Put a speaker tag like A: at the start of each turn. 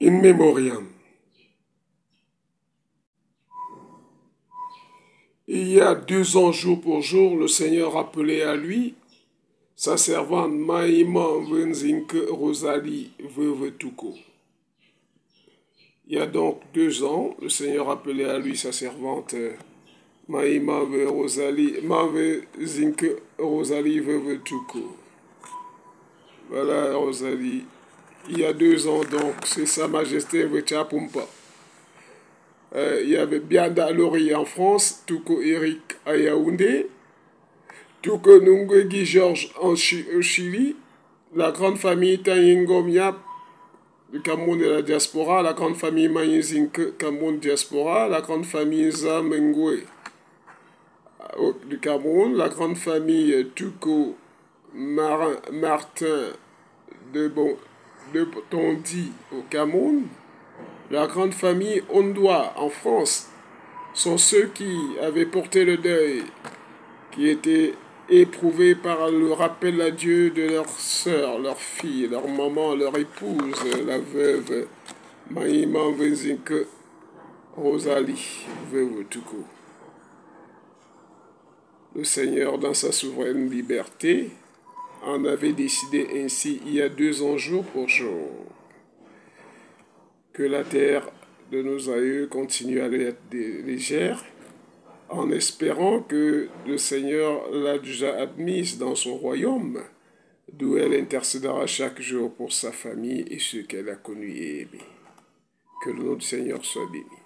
A: In Memoriam. Il y a 2 ans, jour pour jour, le Seigneur appelait à lui sa servante Maïma Wenzink Rosalie Veuve Tuko. Il y a donc 2 ans, le Seigneur appelait à lui sa servante Maïma Wenzink Rosalie Veuve Tuko. Voilà Rosalie. Il y a 2 ans, donc, c'est Sa Majesté Vechapumpa. Il y avait Bianda Lori en France, Tuko Eric à Yaoundé, Tuko Nungwegi Georges au Chili, la grande famille Tanyingom Yap du Cameroun et la diaspora, la grande famille Mayizink Cameroun diaspora, la grande famille Zamengwe du Cameroun, la grande famille Tuko Martin de Tondi au Cameroun, la grande famille Ondoa en France sont ceux qui avaient porté le deuil, qui étaient éprouvés par le rappel à Dieu de leur sœur, leur fille, leur maman, leur épouse, la veuve Maïma Wenzink Rosalie, veuve Tuko. Le Seigneur, dans sa souveraine liberté, en avait décidé ainsi il y a 2 ans, jour pour jour. Que la terre de nos aïeux continue à être légère, en espérant que le Seigneur l'a déjà admise dans son royaume, d'où elle intercédera chaque jour pour sa famille et ceux qu'elle a connus et aimés. Que le nom du Seigneur soit béni.